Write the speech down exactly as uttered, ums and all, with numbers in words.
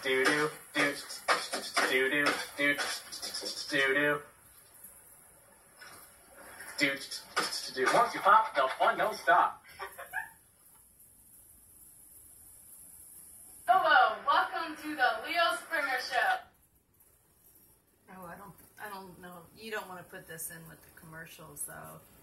do do do do do do do do do do. Once you pop, the fun don't stop. Hello, welcome to the Leo Springer Show. Oh, I don't, I don't know. You don't want to put this in with the commercials, though.